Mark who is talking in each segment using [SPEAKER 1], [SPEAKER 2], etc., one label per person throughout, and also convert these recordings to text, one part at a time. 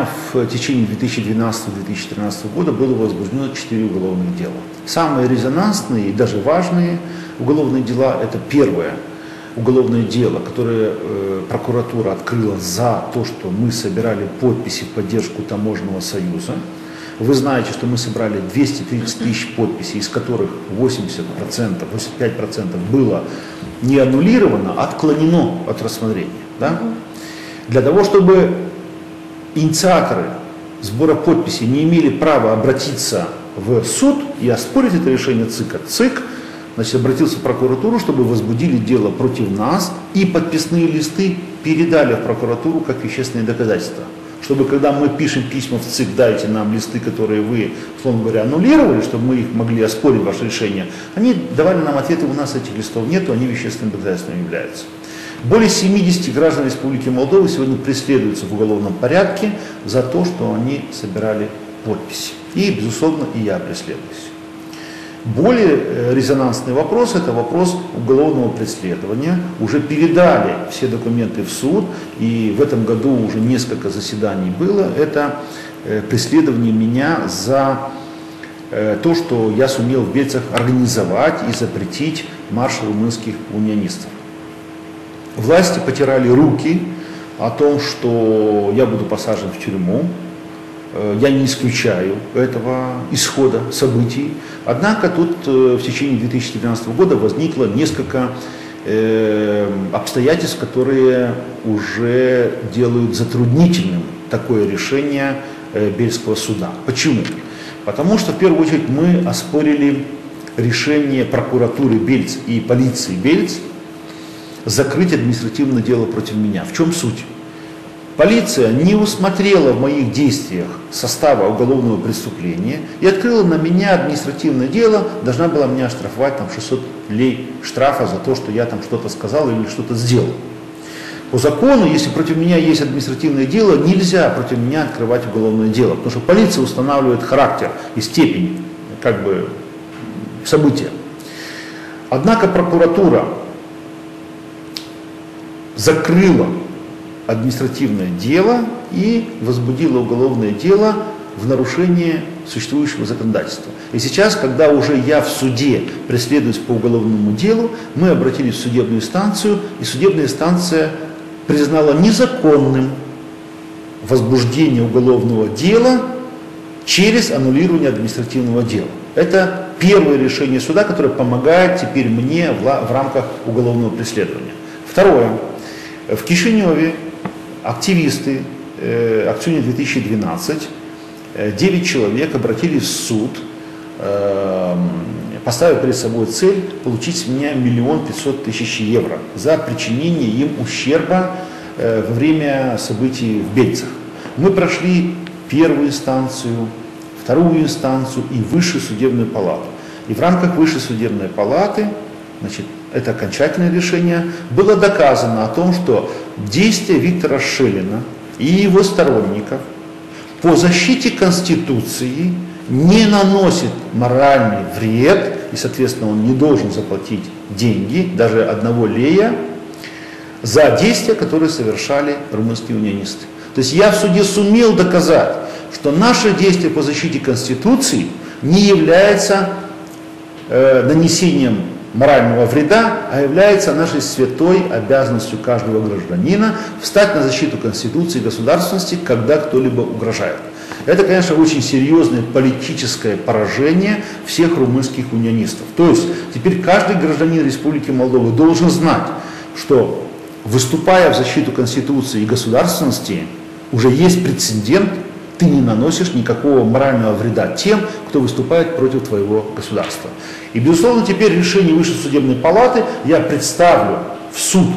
[SPEAKER 1] в течение 2012-2013 года было возбуждено 4 уголовных дела. Самые резонансные и даже важные уголовные дела – это первое уголовное дело, которое прокуратура открыла за то, что мы собирали подписи в поддержку Таможенного союза. Вы знаете, что мы собрали 230 тысяч подписей, из которых 80%, 85% было не аннулировано, а отклонено от рассмотрения. Да? Для того, чтобы инициаторы сбора подписей не имели права обратиться в суд и оспорить это решение ЦИКа, ЦИК обратился в прокуратуру, чтобы возбудили дело против нас и подписные листы передали в прокуратуру как вещественные доказательства. Чтобы когда мы пишем письма в ЦИК, дайте нам листы, которые вы, условно говоря, аннулировали, чтобы мы их могли оспорить, ваше решение, они давали нам ответы, у нас этих листов нету, они вещественными доказательствами являются. Более 70 граждан Республики Молдова сегодня преследуются в уголовном порядке за то, что они собирали подписи. И, безусловно, и я преследуюсь. Более резонансный вопрос – это вопрос уголовного преследования. Уже передали все документы в суд, и в этом году уже несколько заседаний было. Это преследование меня за то, что я сумел в Бельцах организовать и запретить марш румынских унионистов. Власти потирали руки о том, что я буду посажен в тюрьму. Я не исключаю этого исхода событий. Однако тут в течение 2012 года возникло несколько обстоятельств, которые уже делают затруднительным такое решение Бельского суда. Почему? Потому что в первую очередь мы оспорили решение прокуратуры Бельц и полиции Бельц закрыть административное дело против меня. В чем суть? Полиция не усмотрела в моих действиях состава уголовного преступления и открыла на меня административное дело, должна была меня оштрафовать там 600 лей штрафа за то, что я там что-то сказал или что-то сделал. По закону, если против меня есть административное дело, нельзя против меня открывать уголовное дело, потому что полиция устанавливает характер и степень события. Однако прокуратура закрыла административное дело и возбудила уголовное дело в нарушение существующего законодательства. И сейчас, когда уже я в суде преследуюсь по уголовному делу, мы обратились в судебную инстанцию, и судебная инстанция признала незаконным возбуждение уголовного дела через аннулирование административного дела. Это первое решение суда, которое помогает теперь мне в рамках уголовного преследования. Второе. В Кишиневе активисты Акционе 2012, 9 человек обратились в суд, поставив перед собой цель получить с меня 1 500 000 евро за причинение им ущерба во время событий в Бельцах. Мы прошли первую инстанцию, вторую инстанцию и высшую судебную палату. И в рамках высшей судебной палаты, это окончательное решение, было доказано о том, что действия Виктора Шелина и его сторонников по защите Конституции не наносит моральный вред, и, соответственно, он не должен заплатить деньги, даже 1 лея, за действия, которые совершали румынские унионисты. То есть я в суде сумел доказать, что наше действие по защите Конституции не является нанесением морального вреда, а является нашей святой обязанностью каждого гражданина встать на защиту Конституции и государственности, когда кто-либо угрожает. Это, конечно, очень серьезное политическое поражение всех румынских унионистов. То есть теперь каждый гражданин Республики Молдова должен знать, что, выступая в защиту Конституции и государственности, уже есть прецедент, ты не наносишь никакого морального вреда тем, кто выступает против твоего государства. И, безусловно, теперь решение Высшей судебной палаты я представлю в суд,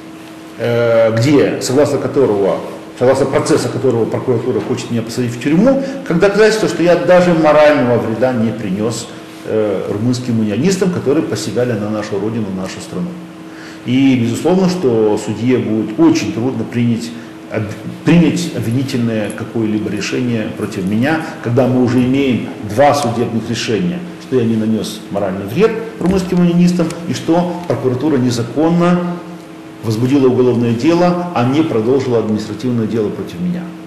[SPEAKER 1] где, согласно процесса которого прокуратура хочет меня посадить в тюрьму, как доказательство, что я даже морального вреда не принес румынским унионистам, которые посягали на нашу родину, на нашу страну. И, безусловно, что судье будет очень трудно принять обвинительное какое-либо решение против меня, когда мы уже имеем 2 судебных решения, что я не нанес моральный вред румынским унионистам и что прокуратура незаконно возбудила уголовное дело, а не продолжила административное дело против меня.